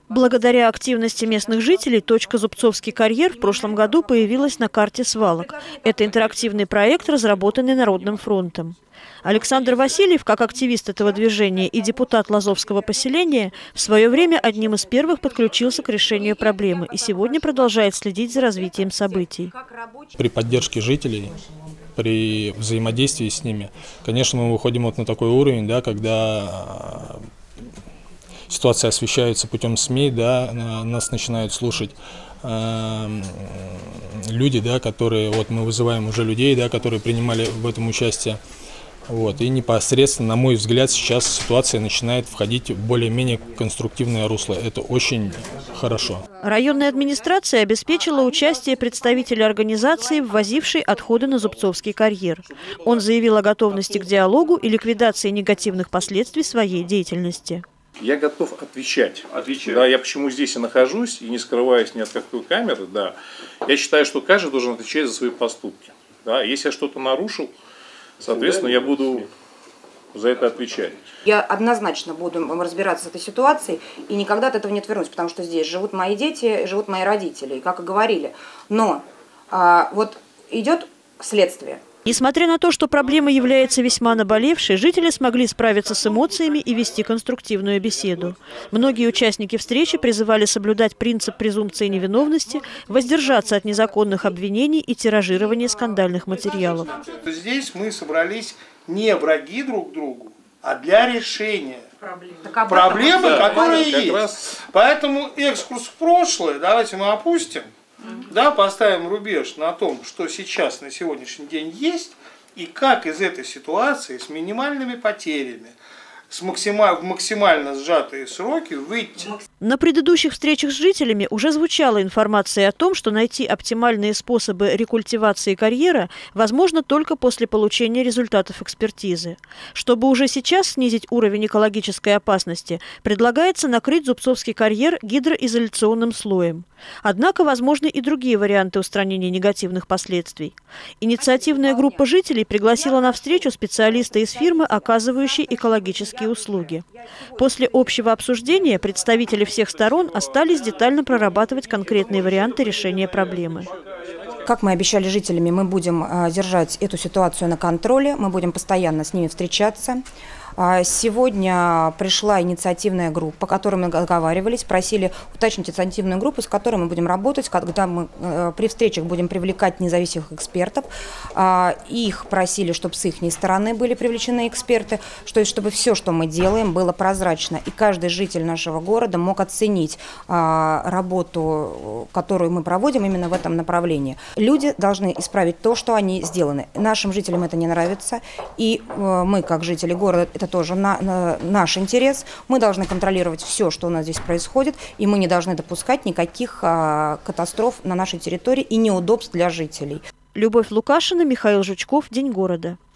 Благодаря активности местных жителей точка Зубцовский карьер в прошлом году появилась на карте свалок. Это интерактивный проект, разработанный Народным фронтом. Александр Васильев, как активист этого движения и депутат Лазовского поселения, в свое время одним из первых подключился к решению проблемы и сегодня продолжает следить за развитием событий. При поддержке жителей, при взаимодействии с ними, конечно, мы выходим вот на такой уровень, да, когда ситуация освещается путем СМИ, да, нас начинают слушать люди, да, которые, вот мы вызываем уже людей, да, которые принимали в этом участие. Вот, и непосредственно, на мой взгляд, сейчас ситуация начинает входить в более-менее конструктивное русло. Это очень хорошо. Районная администрация обеспечила участие представителя организации, ввозившей отходы на Зубцовский карьер. Он заявил о готовности к диалогу и ликвидации негативных последствий своей деятельности. Я готов отвечать. Да, я почему здесь и нахожусь, и не скрываюсь ни от какой камеры. Да. Я считаю, что каждый должен отвечать за свои поступки. Да. Если я что-то нарушил, соответственно, я буду за это отвечать. Я однозначно буду разбираться с этой ситуацией и никогда от этого не отвернусь, потому что здесь живут мои дети, живут мои родители, как и говорили. Но вот идет следствие. Несмотря на то, что проблема является весьма наболевшей, жители смогли справиться с эмоциями и вести конструктивную беседу. Многие участники встречи призывали соблюдать принцип презумпции невиновности, воздержаться от незаконных обвинений и тиражирования скандальных материалов. Здесь мы собрались не враги друг другу, а для решения проблемы, которые есть. Поэтому экскурс в прошлое давайте мы опустим. Да, поставим рубеж на том, что сейчас на сегодняшний день есть, и как из этой ситуации с минимальными потерями, в максимально сжатые сроки выйти. На предыдущих встречах с жителями уже звучала информация о том, что найти оптимальные способы рекультивации карьера возможно только после получения результатов экспертизы. Чтобы уже сейчас снизить уровень экологической опасности, предлагается накрыть Зубцовский карьер гидроизоляционным слоем. Однако возможны и другие варианты устранения негативных последствий. Инициативная группа жителей пригласила на встречу специалиста из фирмы, оказывающей экологические услуги. После общего обсуждения представители всех сторон остались детально прорабатывать конкретные варианты решения проблемы. Как мы обещали жителями, мы будем держать эту ситуацию на контроле, мы будем постоянно с ними встречаться. Сегодня пришла инициативная группа, о которой мы договаривались, просили уточнить инициативную группу, с которой мы будем работать, когда мы при встречах будем привлекать независимых экспертов. Их просили, чтобы с их стороны были привлечены эксперты, чтобы все, что мы делаем, было прозрачно. И каждый житель нашего города мог оценить работу, которую мы проводим именно в этом направлении. Люди должны исправить то, что они сделаны. Нашим жителям это не нравится, и мы, как жители города, это тоже наш интерес. Мы должны контролировать все, что у нас здесь происходит, и мы не должны допускать никаких катастроф на нашей территории и неудобств для жителей. Любовь Лукашина, Михаил Жучков. День города.